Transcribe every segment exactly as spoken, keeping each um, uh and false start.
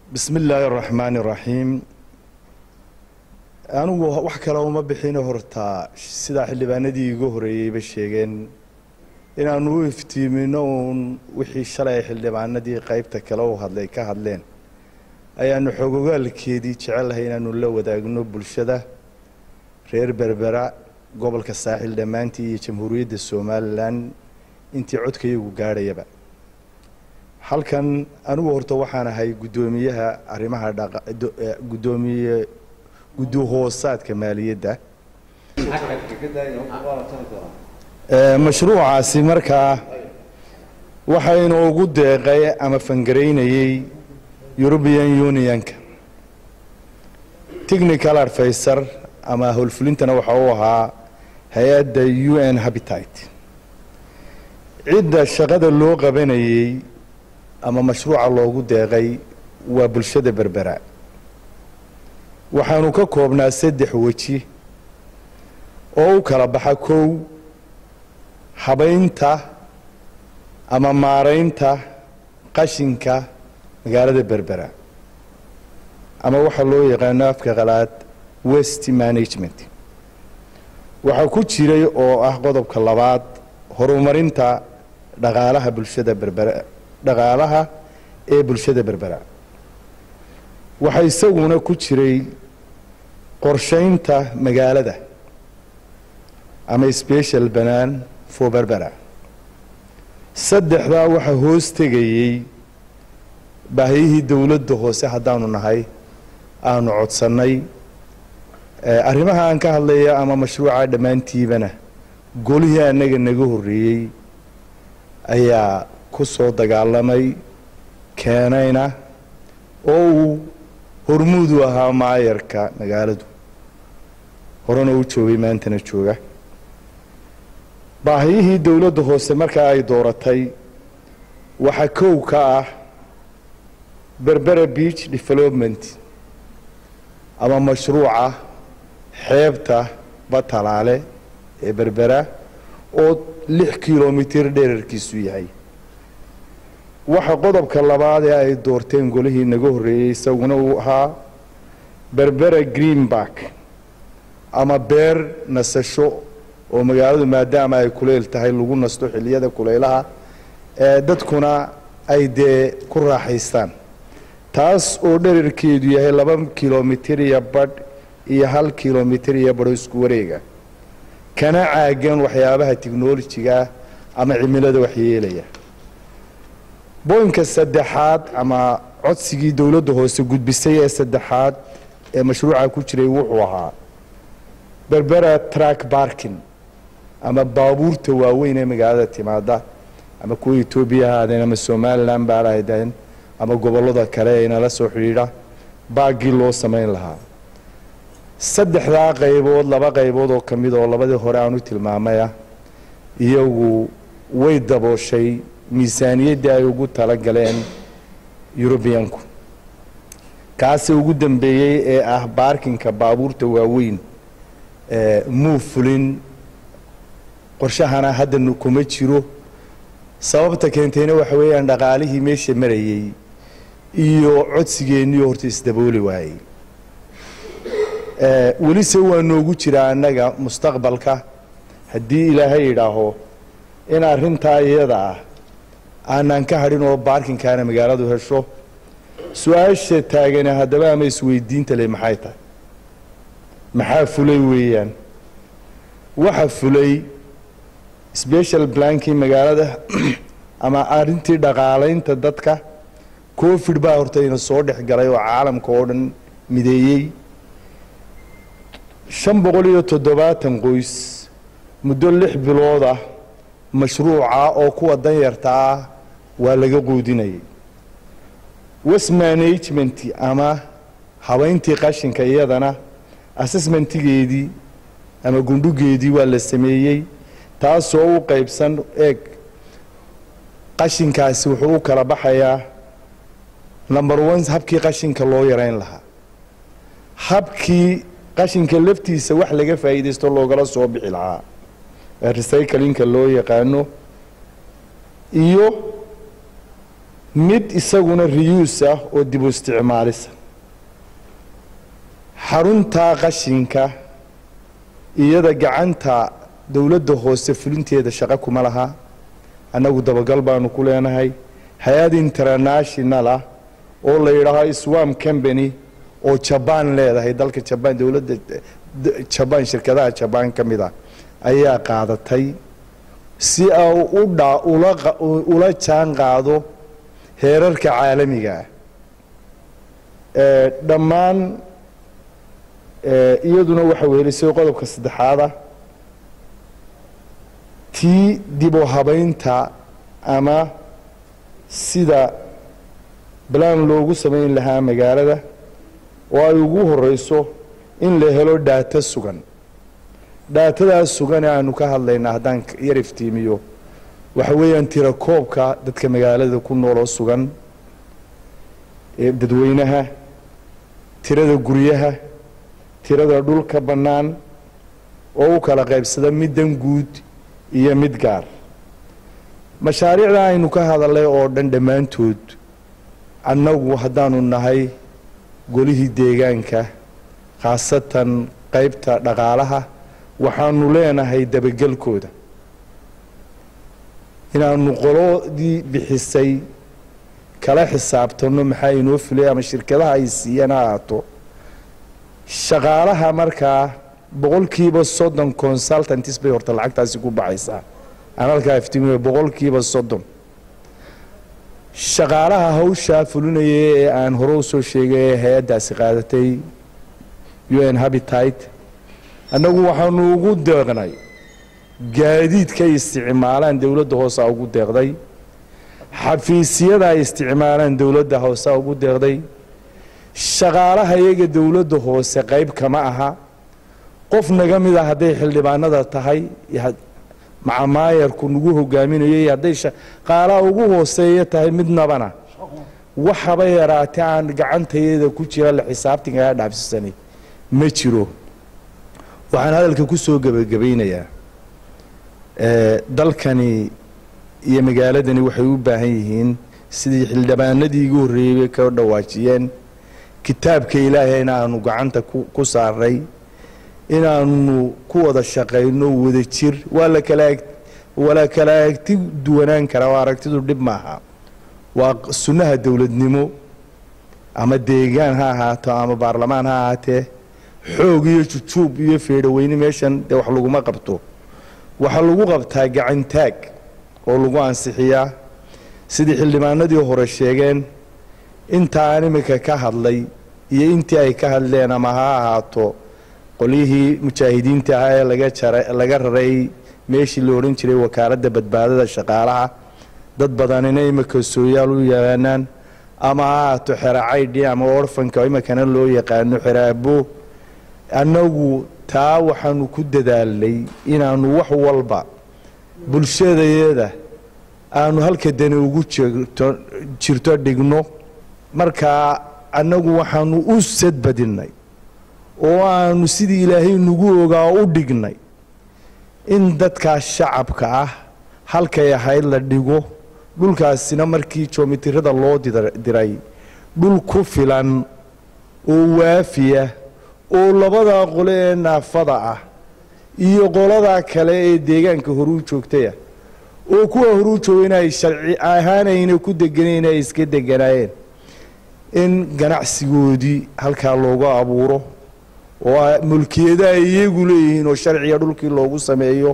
بسم الله الرحمن الرحيم. أنا وحكي لهم بحين هرتا سدا حلباندي جهري بشيجن إن أنا وفتي منون وحي شرع حلباندي قيبت كلو هذلي كهذلين أي أنه حقوق الكيدي تعال هنا نلو ذا جنوب الشدة غير بربرة قبل كالساحل دمانتي جمهورية الصومال لان أنت عدك يوجاري بقى halkan anigu horta waxaan ahay gudoomiyaha arimaha gudoomiye gudo hoosaadka maaliyadda ee mashruucaasi markaa waxaynu ugu deeqay ama fangareynayay European Unionka technical advisor ama howlfulintana waxa uu ahaa hay'adda U N Habitat cidda shaqada loo qabanayay ama mashruuca loogu deeqay waa bulshada berbera waxaanu ka koobnaa saddex waji oo u kala baxa kow habaynta ama maareynta qashinka magaalada berbera ama waxa loo yaqaan afka qalaad waste management waxa ku jiray oo ah qodobka labaad horumarinta dhaqaalaha bulshada berbera dhaqaalaha ee bulshada berbera waxa isaguna ku jiray qorsheynta magaalada ama special plan for berbera saddexda waxa hoos tagayay baahiyihii dawladda hoose hadaanu nahay aanu codsanay arrimaha aan ka hadlayo ama mashruuca dhamaantiibana golihii anaga naga horeeyay ayaa ku soo dagaalamay keenayna oo uu hormuud u ahaa maayarka magaaladu horena uu joogay maantana jooga baahiyihii dawladda hoose marka ay dooratay waxa kow ka ah Berbera Beach Development ama mashruuca xeebta Batalaale ee Berbera oo lix kiiloomitir dhererkiisu yahay waxa qodobka labaad ee ay doorteen golihii naga horeeyay isaguna uu ahaa Berbera Greenback ama beer nasasho oo magaaladu maadaama ay kuleel tahay lagu nasto xilliyada kuleelaha ee dadkuna ay dee ku raaxaystaan taas oo dhererkeedu yahay laba kiiloomitir iyo badh iyo hal kiiloomitir iyo badh isku wareega kana caagan waxyaabaha tiknoolajiga ama cimilada waxyeelaya boonka saddexaad ama codsigii dawladda hoose gudbisay ee saddexaad ee mashruuca ku jiray wuxuu ahaa Berbera Truck Parking ama baabuurta waaweyn ee magaalada timaada ama kuwa Itoobiya ahaadeen ama Somaliland baa lahaydeen ama gobolada kale ee nala soo xiriira baagi loo sameyn lahaa saddexda qaybood laba qaybood oo kamid oo labadii hore aanu tilmaamay iyagu way dabooshay miisaaniyadda ay ugu tala galeen Europeanku kaasi ugu dambeeyay ee ah parkinka baabuurta waaweyn ee muufulin qorshahana hadda kuma jiro sababta keentayna waxa weeyaan dhaqaalihii meesha marayay iyo codsigeennii horta isdabooli waayay ee wali se waa noogu jira annaga mustaqbalka haddii ilaahay yidhaaho in arrintaa iyada ah aanan ka hadhin oo baarkinkaana magaaladu hesho su'aasha taagan haddaba ama isweydiinta leh maxay tahay maxaa fulay weeyaan waxa fulay special plankii magaalada ama arrintii dhaqaalaynta dadka covid baa horta ina soo dhex galay oo caalamka oo dhan mideeyay shan boqol iyo toddobaatan qoys muddo lix bilood ah mashruuca oo kuwa danyarta ah waa laga qoodinayay waste management ama habayntii qashinka iyadana assessmentigeedii ama gundhugeedii waa la sameeyay taasoo u qaybsan eeg qashinkaasi wuxuu u kala baxayaa number one habkii qashinka loo yareyn lahaa habkii qashinka laftiisa wax laga faa'iideysto loogala soo bixi lahaa recyclingka loo yaqaano iyo mid isaguna reuse ah oo dib u isticmaalisa xarunta qashinka iyada gacanta dawladda hoose fulinteeda shaqo kuma laha anagu dabagal baanu ku leenahay hay'ad international ah oo la yiraahdo Swam Company oo Japan leedahay dalka Japan dawladda Japan shirkadaha Japan kamida ayaa qaadatay si ay u dhaa ula jaan qaado heerarka caalamiga ah ee dhammaan iyaduna waxa weelisay qodobka saddexaad ah tii dib u habaynta ama sida plan loogu sameyn lahaa magaalada oo ay ugu horeyso in la helo data sugan daatadaas sugan aanu ka hadlaynaa haddaan yar iftiimiyo waxa weeyaan tira koobka dadka magaalada ku nool oo sugan ee dadweynaha tirada guryaha tirada dhulka bannaan oo u kala qaybsada middan guud iyo mid gaar mashaariicda aynu ka hadalay oo dhan dhammaantood annagu haddaanu nahay golihii deegaanka khaasatan qaybta dhaqaalaha waxaanu leenahay dabagelkooda inaanu qolodii bixisay kala xisaabtano maxaa inoo filay ama shirkadaha ay siiyeen ha ahaato shaqaalaha markaa boqolkiiba soddon consultants bay horta lacagtaasi ku baxaysaa aan halkaa iftiimiyo boqolkiiba soddon shaqaalaha hawshaa fulinaya ee aan hore u soo sheegay ee hay-addaasi qaadatay U N Habitat annagu waxaanu ugu deeqnay gaadiidka ay isticmaalaan dawladda hoose ugu deeqday xafiisyada ay isticmaalaan dawladda hoose ugu deeqday shaqaalaha iyaga dawladda hoose qayb kama aha qof naga mid ah hadday xildhibaanada tahay macamaayarku nagu hogaaminayay hadday shaqaalaha ugu hooseeya tahay midnabana waxaba yaraatee aan gacantayada ku jira la xisaabtinkaa dhaafsisanay ma jiro waxaan hadalka ku soo gabagabeynayaa dalkani iyo magaaladani waxay u baahan yihiin sidii xildhibaanadii ugu horreeyay ka dhawaajiyeen kitaabka ilaahayna aanu gacanta ku saaray inaanu ku wada shaqeyno wada jir waa la kala wala kala agti duwanaan kara waa aragtidu dhib maaha waa sunnaha dawladnimo ama deegaan ha ahaato ama baarlamaan ha ahaatee xoog iyo jujuub iyo feedhaweyne meeshan dee wax laguma qabto waxa lagu qabtaa gacantaag oo lagu ansixiyaa sidii xildhibaanadii hore sheegeen inta aan imika ka hadlay iyo intii ay ka hadleen ama ha ahaato qolihii mujaahidiinta ah ee laga jaray laga raray meeshii la oran jiray wakaaladda badbaadada shaqaalaha dad badanina imika sooyaal u yaqaanaan ama ha ahaato xeracaydhi ama orfanka imikana loo yaqaano xeraabo annagu taa waxaanu ku dadaalnay inaanu wax walba bulshadayada aanu halka dani ugu jirto dhigno markaa annagu waxaanu u sadbadinay oo aanu sidii ilaahay nagu ogaa u dhignay in dadkaa shacabka ah halkay ahayd la dhigo dhulkaasina markii joomitirada loo diray dhul ku filan oo waafiya oo labada qole ee naafada ah iyo qolada kale ee deegaanka horuu joogtay oo kuwa horuu joogay ay sharci ahaanayna ku deganeen ay iska deganaayeen in ganacsigoodii halka looga abuuro oo mulkiyada iyagu leeyihiin oo sharciga dhulkii loogu sameeyo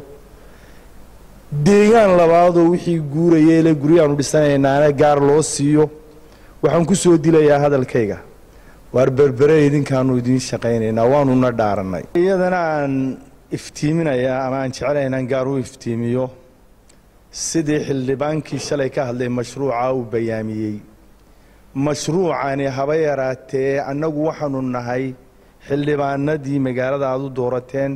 deegaan labaad oo wixii guurayay la guriyaan dhisanaynaa gaar loo siiyo waxaan ku soo dilayaa hadalkayga war berbere idinkaanu idin shaqaynaynaa waanu na dhaaranay iyadana aan iftiiminayaa ama aan jecelahay inaan gaar u iftiimiyo sidii xildhibaankii shalay ka hadlay mashruuca uu bayaamiyey mashruucani haba yaraatee annagu waxaanu nahay xildhibaanadii magaalada aad u doorateen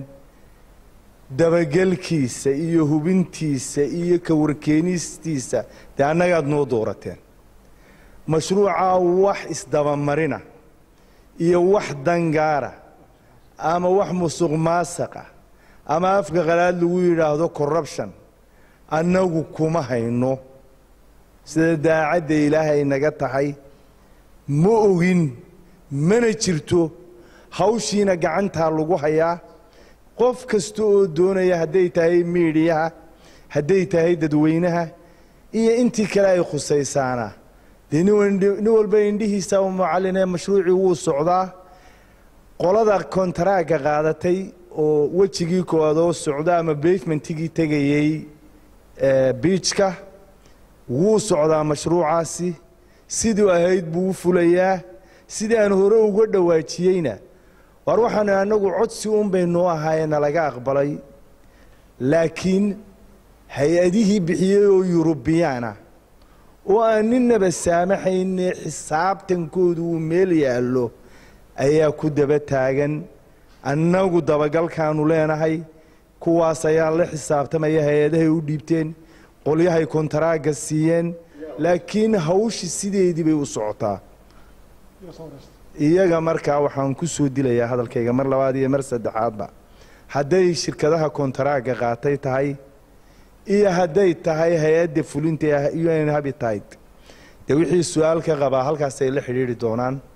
dabagelkiisa iyo hubintiisa iyo ka warkeenistiisa dee annagaad noo doorateen mashruuca wax isdabamarina iyo wax dangaara ama wax musuq maasaqa ama afka qalaad lagu yiraahdo corruption annagu kuma hayno sida daacadda ilaahay naga tahay ma ogin mana jirto hawshiina gacantaa lagu hayaa qof kasta oo doonaya hadday tahay miidiyaha hadday tahay dadweynaha iyo intii kale ay khusaysaana dee nin walba indhihiisa u macalin ee mashruucii wuu socdaa qolada kontaraaga qaadatay oo wejigii koowaad oo socda ama basementigii tegayey beachka wuu socdaa mashruucaasi sidii ahayd buu u fulayaa sidii aan hore uga dhawaajiyeyna war waxaan anagu codsi un baynu ahaayna laga aqbalay laakiin hay-adihii bixiyey oo Yurubiyaana oo aan ninaba saamaxayn xisaabtankoodu uu meel yaallo ayaa ku daba taagan annagu dabagalkaanu leenahay kuwaas ayaa la xisaabtamaya hay-adahay u dhiibteen qolyahay kontaraaga siiyeen laakiin hawshi sideedii bay u socotaa iyaga markaa waxaan ku soo dilayaa hadalkayga mar labaad iyo mar saddexaadba hadday shirkadaha kontaraaga qaatay tahay iyo hadday tahay hay-adda fulinta U N Habitat dee wixii su-aal ka qabaa halkaasay la xidhiidhi doonaan